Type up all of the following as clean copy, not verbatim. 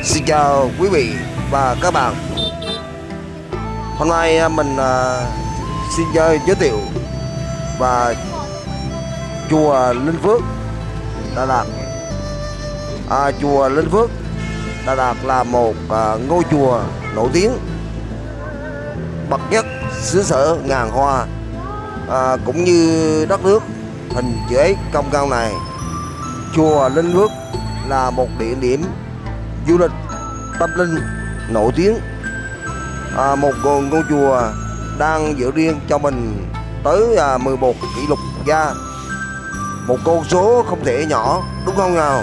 Xin chào quý vị và các bạn. Hôm nay mình xin giới thiệu và chùa Linh Phước, Đà Lạt. Chùa Linh Phước, Đà Lạt là một ngôi chùa nổi tiếng bậc nhất xứ sở ngàn hoa, cũng như đất nước hình chữ S cong cao này. Chùa Linh Phước là một địa điểm du lịch tâm linh nổi tiếng, một ngôi chùa đang giữ riêng cho mình tới 11 kỷ lục gia, một con số không thể nhỏ, đúng không nào?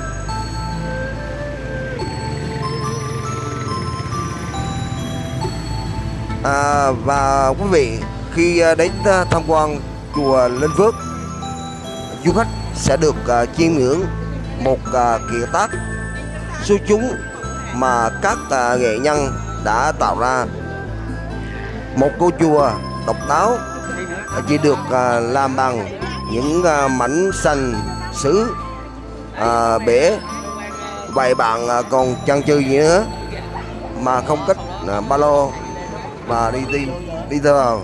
Và quý vị khi đến tham quan chùa Linh Phước, du khách sẽ được chiêm ngưỡng một kiệt tác xuất chúng mà các nghệ nhân đã tạo ra. Một ngôi chùa độc đáo chỉ được làm bằng những mảnh sành sứ bể. Vậy bạn còn chần chừ gì nữa mà không cách ba lô mà đi theo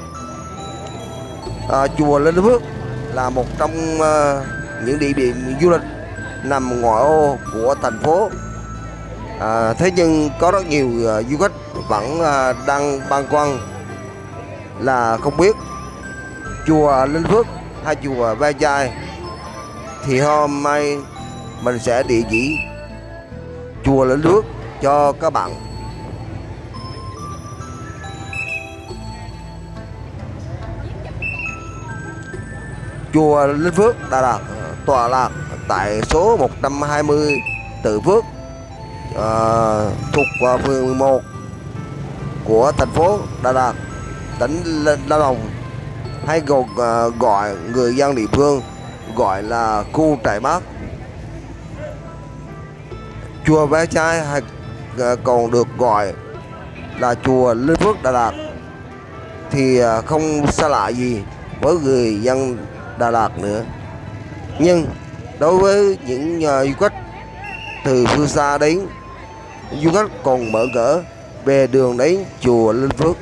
vào. Chùa Linh Phước là một trong những địa điểm du lịch nằm ngoại ô của thành phố. Thế nhưng có rất nhiều du khách vẫn đang băn khoăn là không biết chùa Linh Phước hay chùa Ve Chai. Thì hôm nay mình sẽ địa chỉ chùa Linh Phước cho các bạn. Chùa Linh Phước Đà Lạt tọa lạc tại số 120 Tự Phước, thuộc phường 11 của thành phố Đà Lạt, tỉnh Lâm Đồng, hay còn gọi người dân địa phương gọi là khu Trại Mát. Chùa Ve Chai hay còn được gọi là chùa Linh Phước Đà Lạt thì không xa lạ gì với người dân Đà Lạt nữa. Nhưng đối với những du khách từ phương xa đến, du khách còn mở cỡ về đường đến chùa Linh Phước.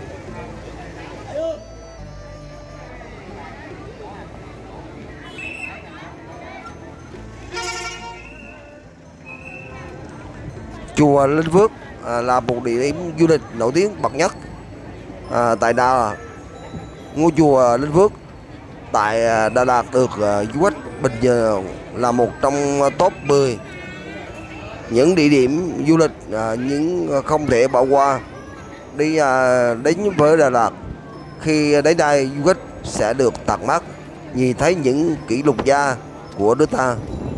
Chùa Linh Phước là một địa điểm du lịch nổi tiếng bậc nhất tại Đà Lạt. Ngôi chùa Linh Phước tại Đà Lạt được du khách bình giờ là một trong top 10 những địa điểm du lịch những không thể bỏ qua. Đến với Đà Lạt, khi đến đây du khách sẽ được tận mắt nhìn thấy những kỷ lục gia của nước ta.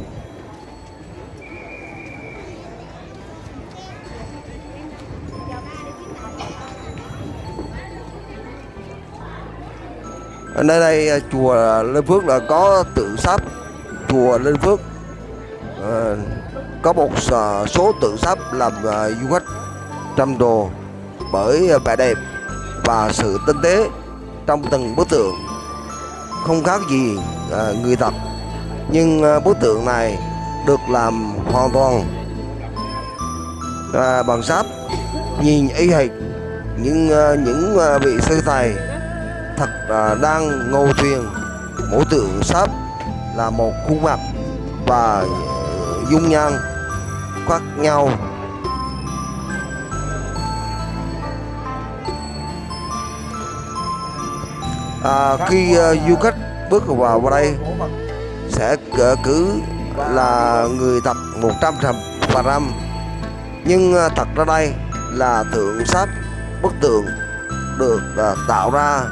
Ở nơi đây chùa Linh Phước là có tượng sáp chùa Linh Phước, có một số tượng sáp làm du khách trầm trồ bởi vẻ đẹp và sự tinh tế trong từng bức tượng, không khác gì người thật. Nhưng bức tượng này được làm hoàn toàn bằng sáp, nhìn y hệt những vị sư thầy thật đang ngồi thuyền. Mỗi tượng sáp là một khuôn mặt và dung nhan khác nhau. Khi du khách bước vào đây sẽ cứ là người thật 100%, nhưng thật ra đây là tượng sáp. Bức tượng được tạo ra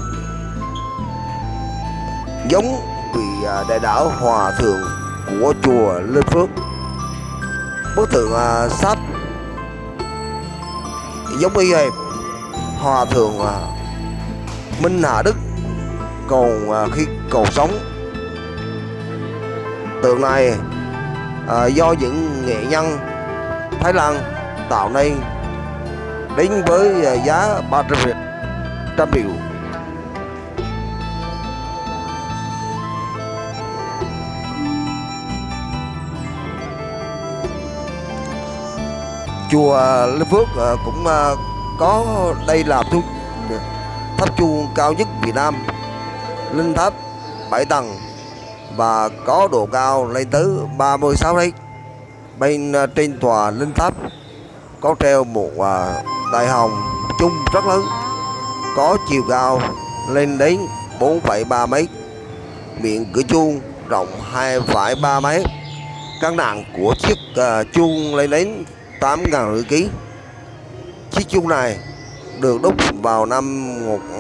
giống vị đại đạo Hòa Thượng của chùa Linh Phước. Bức tượng sáp giống y hệt Hòa Thượng Minh Hà Đức còn khi còn sống. Tượng này do những nghệ nhân Thái Lan tạo nên, đến với giá 300 triệu. chùa Linh Phước cũng có đây là tháp chuông cao nhất Việt Nam, linh tháp 7 tầng và có độ cao lên tới 36 mét. Bên trên tòa linh tháp có treo một đại hồng chung rất lớn, có chiều cao lên đến 4,3 mét. Miệng cửa chuông rộng 2,3 mét. Cân nặng của chiếc chuông lên đến 8.500 kg. Chiếc chuông này được đúc vào năm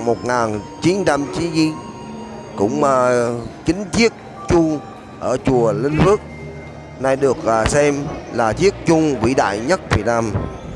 1990. Cũng chính chiếc chuông ở chùa Linh Phước này được xem là chiếc chuông vĩ đại nhất Việt Nam.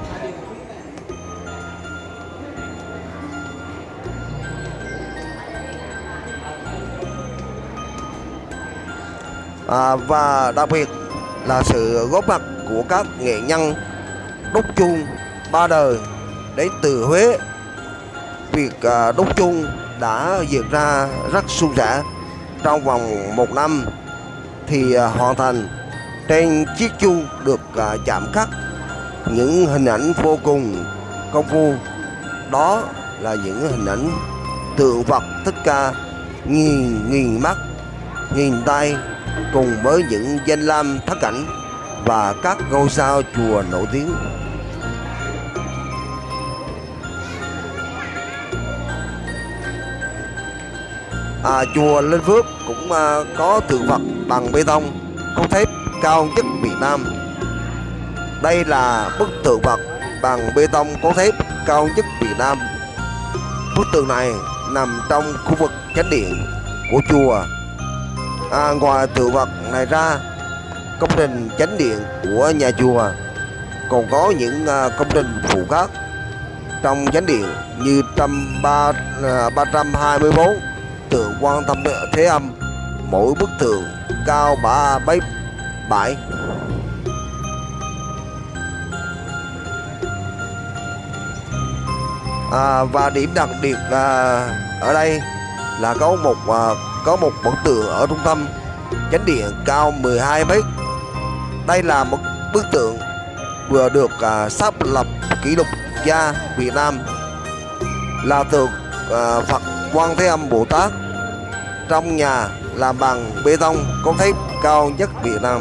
Và đặc biệt là sự góp mặt của các nghệ nhân đúc chuông ba đời đến từ Huế. Việc đúc chuông đã diễn ra rất suôn sẻ. Trong vòng 1 năm thì hoàn thành. Trên chiếc chuông được chạm khắc những hình ảnh vô cùng công phu. Đó là những hình ảnh tượng Phật Thích Ca nghìn mắt, nghìn tay, cùng với những danh lam thắng cảnh và các ngôi sao chùa nổi tiếng. Chùa Linh Phước cũng có tượng Phật bằng bê tông cốt thép cao nhất Việt Nam. Đây là bức tượng Phật bằng bê tông cốt thép cao nhất Việt Nam. Bức tượng này nằm trong khu vực chánh điện của chùa. Ngoài tượng Phật này ra, công trình chánh điện của nhà chùa còn có những công trình phụ khác trong chánh điện như 324 tượng Quan Tâm Thế Âm, mỗi bức tượng cao 3,7. Và điểm đặc biệt ở đây là có một bức tượng ở trung tâm chánh điện cao 12 mét. Đây là một bức tượng vừa được xác lập kỷ lục gia Việt Nam, là tượng Phật Quan Thế Âm Bồ Tát trong nhà làm bằng bê tông cốt thép cao nhất Việt Nam.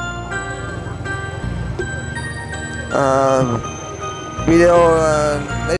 Video